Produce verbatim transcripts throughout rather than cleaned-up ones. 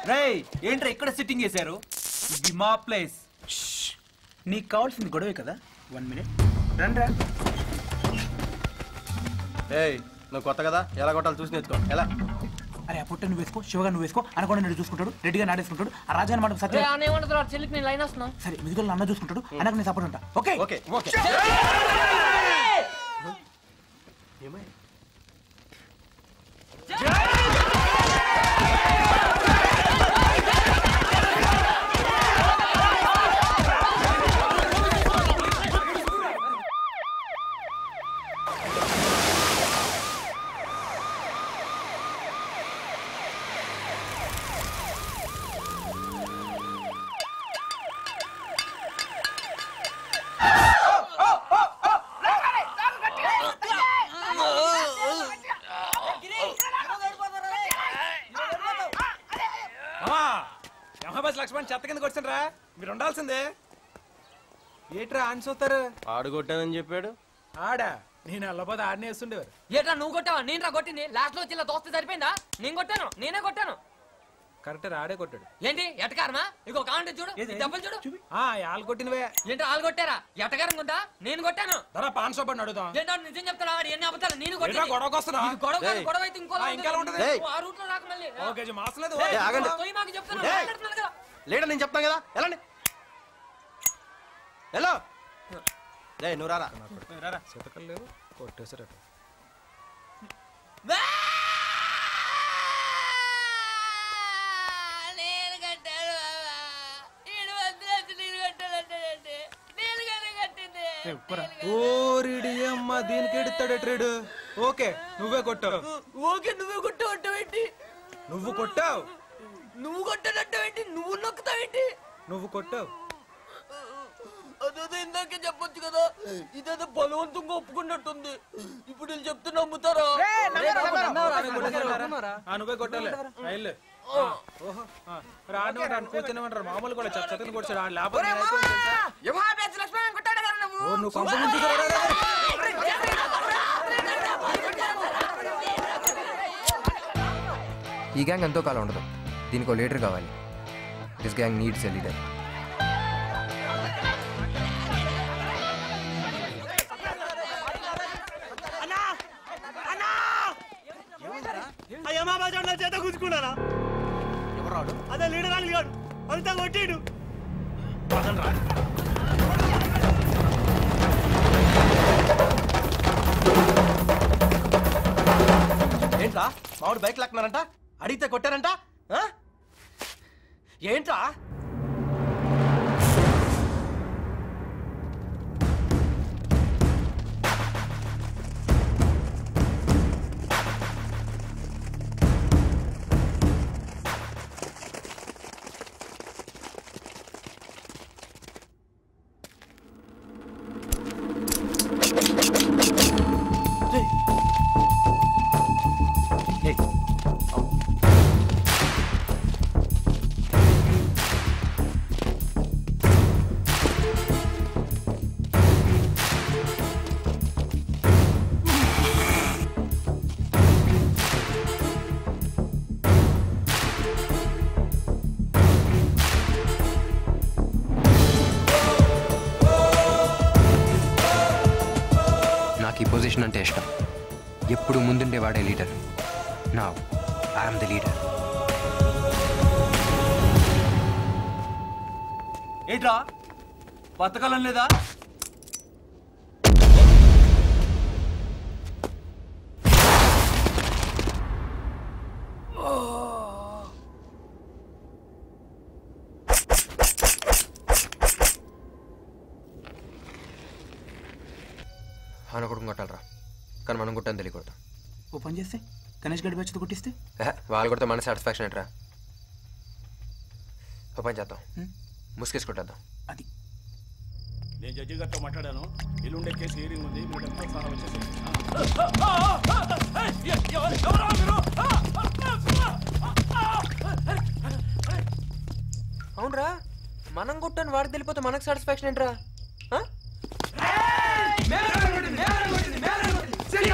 రేయ్ ఏంట్రా ఇక్కడ సిట్టింగ్ చేశారు? ఇది మా ప్లేస్. నీకు కావాల్సింది గొడవే కదా. వన్ మినిట్ రండ్రా. ఏయ్ నువ్వు కొత్త కదా, ఎలా కొట్టాలి చూసి నేర్చుకో. ఎలా? అరే ఆ పుట్ట నువ్వు వేసుకో, శివగా నువ్వు వేసుకో, అనకుండా నేను చూసుకుంటాడు, రెడ్డిగా నాడేసుకుంటాడు, ఆ రాజాని మాట సత్య చెల్లికి నేను లైన్ వస్తున్నా. సరే మిదిగోళ్ళు అన్న చూసుకుంటాడు, అన్నకు నేను సపోర్ట్ ఉంటా. Okay okay okay. ఏమై లక్ష్మణ్ చెత్త కిందకి వచ్చానరా, మీరు ఉండాల్సిందే. ఏట్రా ఆన్ చూస్తారు? ఆడు కొట్టానని చెప్పాడు. ఆడా? నేను అల్లపోతే ఆడనే వేస్తుండేవారు. ఏట్రా నువ్వు కొట్టావా? నేను రా కొట్టింది. లాస్ట్ లో వచ్చి ఇలా దోస్తే సరిపోయిందా? నేను కొట్టాను, నేనే కొట్టాను. కరెక్ట్ ఆడే కొట్టాడు. ఏంటి ఎటకారమా? ఇంకో కాంటే చూడు, డబ్బులు చూడు. ఆలు కొట్టినవే. ఏంటో ఆలు కొట్టారా? ఎటకారం ఉందా? నేను కొట్టాను. ధర పాన్ షాప్ అని అడుగుదాం. ఏంటో నిజం చెప్తాను, ఎన్ని అబద్ధాలు. నేను కొట్టాను. గొడవకు వస్తున్నా? గొడవ కాదు, గొడవ అయితే ఇంకో ఇంకా ఉంటుంది. ఆ రూట్ లో రాక మళ్ళీ ఓకే మాసం లేదు. మాకు చెప్తాను కదా. లేడా నేను చెప్తాను కదా. ఎలాండి ఎలా? రే నువ్వు రారా. చితకలు లేవు, కొట్టేసారట. నేను కట్టాను బాబా. ఏడు వందలు వచ్చి నేను కట్టాలంటే నేను కదా కట్టింది. ఓరిడి అమ్మ దీనికి ఎడుతాడు ట్రేడు. ఓకే నువ్వే కొట్టావు. ఓకే నువ్వే కొట్టావు అంటావేంటి? నువ్వు కొట్టావు. నువ్వు కొట్టానంటావేంటి? నువ్వు నొక్కుతావేంటి? నువ్వు కొట్టావు. అదే ఇందాకే చెప్పొచ్చు కదా. ఇదేదో బలవంతంగా ఒప్పుకున్నట్టుంది. ఇప్పుడు వీళ్ళు చెప్తే నమ్ముతారా? నువ్వే కొట్టాలి. రాను కూర్చొనిమంటారు. మామూలు కూడా చెత్తని కొట్టాడు. లేకపోతే నువ్వు కొంప నుంచి ఈ గ్యాంగ్ ఎంతో కాలం ఉండదు. దీనికి ఒక లీడర్ కావాలి. This gang needs a leader. చేత కూర్చుకున్నారా? అదే లీడర్ అని కాదు, అంతా కొట్టిడు. ఏంట్రా మామిడి బైక్ లాక్కున్నారంట, అడిగితే కొట్టారంట. ఏంట్రా? నాకు ఈ పొజిషన్ అంటే ఇష్టం. ఎప్పుడు ముందుండే వాడే leader. Now I am the leader. ఏంట్రా బతకాలం లేదా? ఆయన కొడుకు కొట్టాలరా, కానీ మనం కొట్టాను తెలియకూడదు. ఓ పని చేస్తే గణేష్ గడి వచ్చి కొట్టిస్తే వాళ్ళు కొడితే మన సాటిస్ఫాక్షన్ ఏంట్రా. ఓ పని చేద్దాం, ముసుకేసి కొట్టేద్దాం. అది నేను జడ్జి గారితో మాట్లాడాను. ఎల్లుండే కేసు హీరింగ్ ఉంది, మీరు డబ్బులు సహా వచ్చేసి. అవునరా, మనం కొట్టాను వాడికి తెలిపోతే మనకు సాటిస్ఫాక్షన్ ఏంట్రా?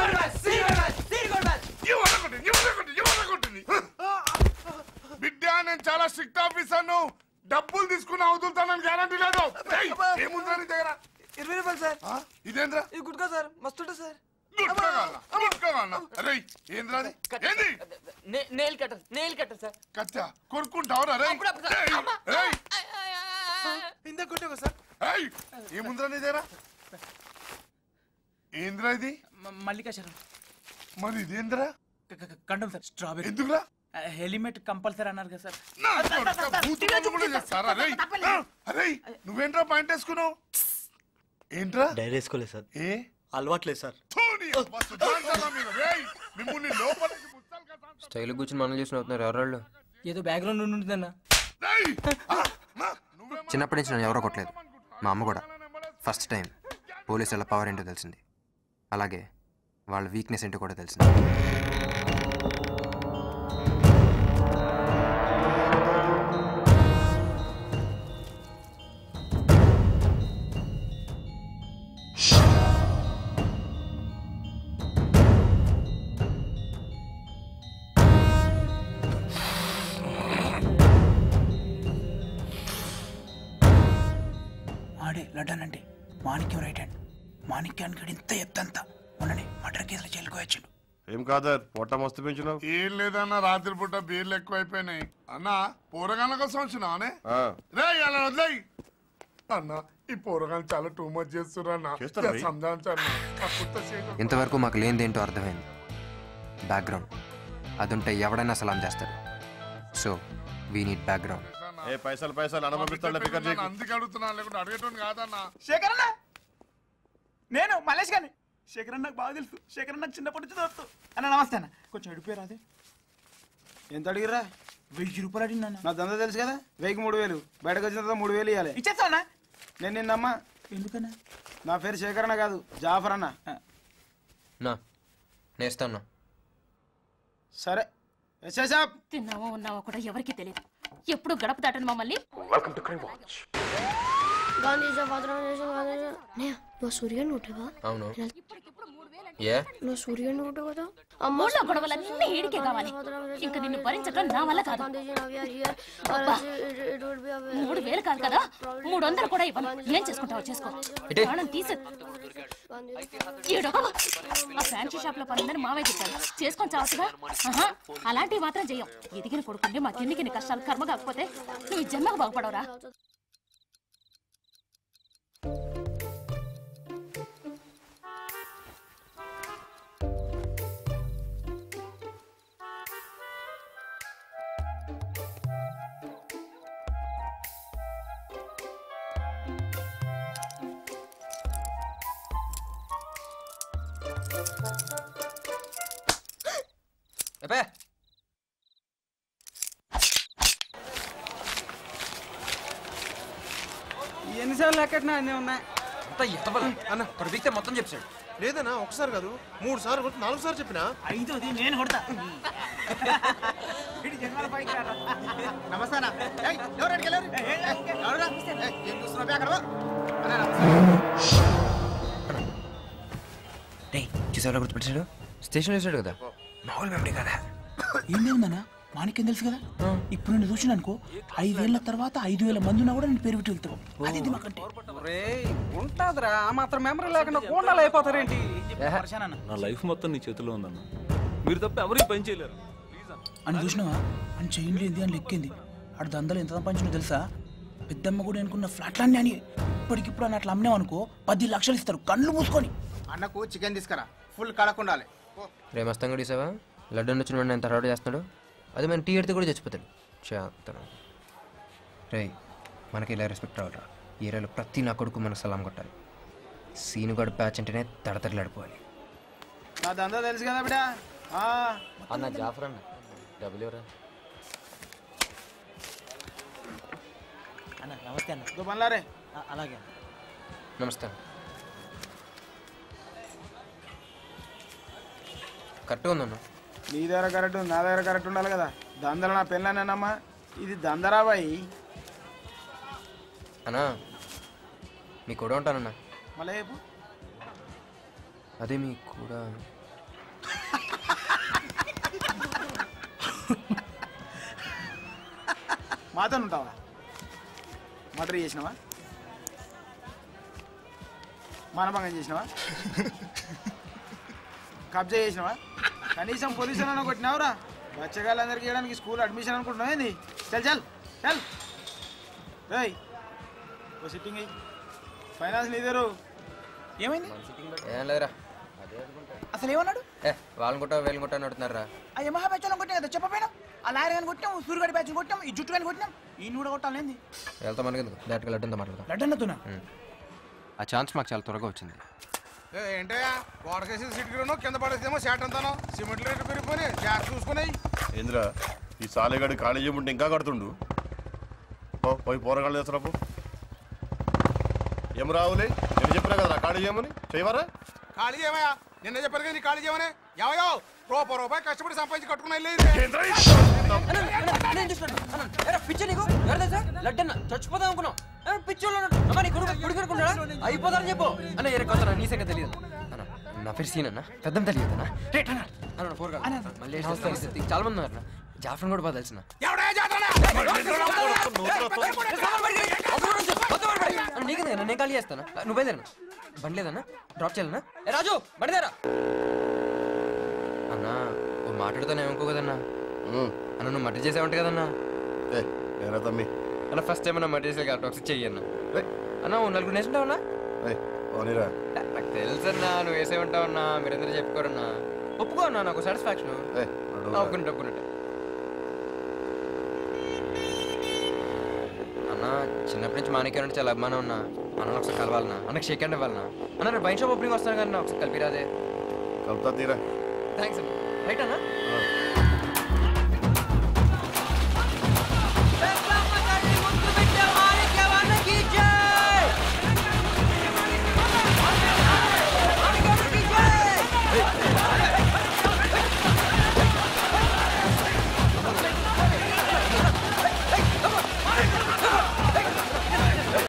బిడ్డ నేను చాలా స్ట్రిక్ట్ ఆఫీసర్ను. డబ్బులు తీసుకుని అవుతుంటానని గ్యారంటీ లేదు. ఏముందా నీ దగ్గర? ఇరవై రూపాయలు సార్. ఇదేంద్రా? ఇది గుడ్కా సార్, మస్తుంటా sir. Nail cutter nail cutter sir. కచ్చా కొనుక్కుంటావురా? ఇందా కొట్టావా సార్? ఏముందిరా నీ దగ్గర? ఏంద్రా ఇది? మల్లికాశరం. మరి ఇదేంద్రా? Condom sir. స్ట్రాబెరీ. ఎందుకురా? హెల్మెట్ కంపల్సరీ అన్నారు కదా సార్. నువ్వేంట్రా పాయింట్ వేసుకున్నావు? ఏంట్రా? డైరీ వేసుకోలేదు సార్. ఏ అలవాట్లేదు సార్. స్టైల్ కూర్చుని మనం చూసిన అవుతున్నారు ఎవరు? ఏదో బ్యాక్గ్రౌండ్ ఉంటుందన్న. చిన్నప్పటి నుంచి నన్ను ఎవరో కొట్టలేదు. మా అమ్మ కూడా ఫస్ట్ టైం పోలీసుల పవర్ ఏంటో తెలిసింది. అలాగే వాళ్ళ వీక్నెస్ ఏంటో కూడా తెలిసింది. ఆడే లడ్డానంటే మాణిక్యం రైట్ హ్యాండ్. మాణిక్యానికి ఇంత ఎత్తంత మొన్ననే మర్డర్ కేసులో జైలుకు వచ్చిండు. ఏం కాదర్ పొట్ట మస్తు పెంచినావు? ఏం లేదన్నా, రాత్రి పూట బీర్లు ఎక్కువైపోయినాయి అన్నా. పోరగాళ్ళ కోసం వచ్చినావనే రే అలా వదిలేయి అన్నా. ఈ పోరగాళ్ళు చాలా టూ మచ్ చేస్తున్నా. ఇంతవరకు మాకు లేనిదేంటో అర్థమైంది. బ్యాక్గ్రౌండ్ అదుంటే ఎవడైనా సలాం చేస్తాడు. So we need background. ఏ పైసలు పైసలు అందుకే అడుగుతున్నా, లేకుంటే అడిగేటోని కాదన్నా. శేఖర్ అన్న, నేను మలేష్ గాని. శేఖర్ అన్న నాకు బాగా తెలుసు. శేఖర్ అన్న చిన్నప్పటి నుంచి దొరుకుతూ అన్న. నమస్తే అన్న. కొంచెం అడిపోయారు. అదే ఎంత అడిగిరా? వెయ్యి రూపాయలు అడిగినా. నా దందా తెలుసు కదా, వెయ్యికి మూడు వేలు బయటకు వచ్చిన తర్వాత మూడు వేలు ఇవ్వాలి. ఇచ్చేస్తా అన్న. నేను నిన్నమ్మా. ఎందుకన్నా? నా పేరు శేఖర్ అన్న కాదు, జాఫర్ అన్న. నా నేస్తాను. సరే తిన్నావో ఉన్నావో కూడా ఎవరికి తెలియదు. ఎప్పుడు గడప దాటను మమ్మల్ని. సూర్యుని ఉంటావా? అవును. సూర్యుని ఉంటావు కదా. ఊళ్ళో గొడవలన్నీ ఈడికే కావాలి. ఇంకా నిన్ను భరించడం నా వల్ల కాదు. మూడు వేలు కాదు కదా, మూడు వందలు కూడా ఇవ్వను. ఏం చేసుకుంటావో చేసుకో. ప్రాణం తీసు. ఆ ఫ్యాన్సీ షాప్ లో పనుందని మావే చెప్పాను. చేసుకొని చావచ్చుగా. అలాంటివి మాత్రం చెయ్యం. ఎదిగిన కొడుకుంటే మా కిందికి కష్టాలు కర్మ కాకపోతే నువ్వు జన్మకు బాగుపడవురా. ఎన్నిసార్లు ఎక్కడినా అన్నీ ఉన్నాయి. అంత ఎత్తబల అన్న ప్రదీక్తే మొత్తం చెప్పాడు. లేదన్నా, ఒకసారి కాదు మూడు సార్లు కొట్టి నాలుగు సార్లు చెప్పినా. ఐదోది నేను కొడతా. నమస్తే చూసేవాళ్ళ గుర్తుపెట్టాడు. స్టేషన్ వేసాడు కదా, మామూలు మెమరీ కదా. ఏం లేదన్నా, మాణిక్యం తెలుసు కదా. ఇప్పుడు నేను చూసిన అనుకో, ఐదేళ్ల తర్వాత ఐదు వేల మంది ఉన్నా కూడా నేను పేరు పెట్టి వెళ్తావు. అది మాకంటే ఉంటుందిరా. ఆ మాత్రం మెమరీ లేకుండా కోండాలు అయిపోతారేంటి? నా లైఫ్ మొత్తం నీ చేతిలో ఉందన్న. మీరు తప్ప ఎవరికి పని చేయలేరు అని చూసినావా? అని చెయ్యి లేంది అని లెక్కింది. అటు దందలు ఎంత సంపాదించినో తెలుసా? పెద్దమ్మ కూడా అనుకున్న ఫ్లాట్లన్నీ అని ఇప్పటికిప్పుడు అని అట్లా అమ్మావనుకో పది లక్షలు ఇస్తారు కళ్ళు మూసుకొని. అన్నకు చికెన్ తీసుకురా, ఫుల్ కడకుండాలి. రే మస్తంగా తీసావా? లడ్డు వచ్చిన వాడిని ఎంత హడావుడి చేస్తున్నాడు. అది మన టీ ఎడితే కూడా చచ్చిపోతాడు. చేస్తాను రే, మనకి ఇలా రెస్పెక్ట్ రావాలరా. ఏరియాలో ప్రతి నా కొడుకు మనకు సలాం కొట్టాలి. సీనుగాడు ప్యాచ్ అంటేనే తడతడలాడిపోవాలి. నా దందా తెలుసు కదా బిడ్డ. అన్న జాఫర్ అన్న డబ్బులు ఎవరా? అన్న నమస్తే అన్న. ఇంకో పనులారే. అలాగే నమస్తే. కరెక్ట్గా ఉందన్న. నీ దగ్గర కరెక్ట్ ఉంది, నా దగ్గర కరెక్ట్ ఉండాలి కదా. దందల నా పెళ్ళానమ్మా, ఇది దందరాబాయి. అన్నా మీ కూడా ఉంటానన్నా. మళ్ళీ చెప్పు. అదే మీ కూడా మాతో ఉంటావా? మర్డర్ చేసినావా? మానభంగం చేసినావా? కబ్జా చేసినావా? కనీసం పోలీసులు అన్న కొట్టినావురా? బచ్చగాళ్ళందరికీ ఇవ్వడానికి స్కూల్ అడ్మిషన్ అనుకుంటున్నావు ఏంది? చల్ చల్ చల్ రేయ్ ఓ సిట్టింగ్ అయ్యి ఫైనాన్స్ నీదేరు. ఏమైంది? ఏం లేదురా. అసలు ఏమన్నాడు? ఏ వాళ్ళని కొట్టా వీళ్ళని కొట్టా అని అడుగుతున్నారా? ఆ యమహా బ్యాచ్లో కొట్టినా కదా చెప్పపోయినా? ఆ లారీ కానీ కొట్టినాం, సూర్యగడి బ్యాచ్ కొట్టినాం, ఈ జుట్టు కానీ కొట్టినాం, ఈ కూడా కొట్టాలేంది? వెళ్తా మనకి ఎందుకు డైరెక్ట్గా లడ్డంతో మాట్లాడదాం. లడ్డన్నతోనా? ఆ ఛాన్స్ మాకు చాలా త్వరగా వచ్చింది. ఏంటయ్యా గోడకేసి సిటీలోనో కింద పడేసేమో షాట్ అంతానో సిమెంట్ రేటు పెరిగిపోయి జాగ్రత్త చూసుకున్నాయి. ఏంద్రా ఈ సాలేగాడి ఖాళీ చేయమంటే ఇంకా కడుతుండు. పోయి పోరగాళ్ళు చేస్తున్నప్పుడు ఏం రావులే నేను చెప్పినా కదా ఖాళీ చేయమని చేయవరా? ఖాళీ చేయమయ్యా నిన్న చెప్పారు కదా నీ ఖాళీ చేయమని. ఎవయో రూపాయి రూపాయి కష్టపడి సంపాదించి కట్టుకున్నా లడ్డన్న చచ్చిపోదాం అనుకున్నాం. అయిపోతారని చెప్పు అన్న. ఏ కొంత నీ సంగతి తెలియదు అన్న. నా పేరు సీన్ అన్న, పెద్దం తెలియదు అన్న. మళ్ళీ చాలా మంది ఉన్నారు. జాఫర్ కూడా బాగా తెలిసిన. నీకు నేను ఖాళీ చేస్తాను. నువ్వు బయలుదేరనా? బండి లేదన్నా? డ్రాప్ చేయాలన్నా? ఏ రాజు బండిదేరా అన్నా. ఓ మాట్లాడుతానే ఏమనుకో కదన్నా. అన్న నువ్వు మర్డర్ చేసావంట కదన్నా? ఏరా తమ్మి అన్న ఫస్ట్ టైం అన్న మర్డర్ చేసే టాక్సిక్ చెయ్యి అన్న. అన్న నలుగురు నేర్చుంటావన్నా? నాకు తెలుసన్నా నువ్వు వేసే ఉంటావన్నా. మీరందరూ చెప్పుకోరన్నా. ఒప్పుకో అన్నా, నాకు సాటిస్ఫాక్షన్. ఒప్పుకున్నట్టు ఒప్పుకున్నట్టు అన్న. చిన్నప్పటి నుంచి మాణిక్యం అంటే చాలా అభిమానం ఉన్నా. అన్న ఒకసారి కలవాలన్నా. అన్నకు షేక్ హ్యాండ్ ఇవ్వాలన్నా. అన్న నేను బైక్ షాప్ ఓపెనింగ్ వస్తాను కానీ ఒకసారి కలిపిరాదే. కలుపుతా తీరా. థ్యాంక్స్ అన్న. రైట్ అన్నా.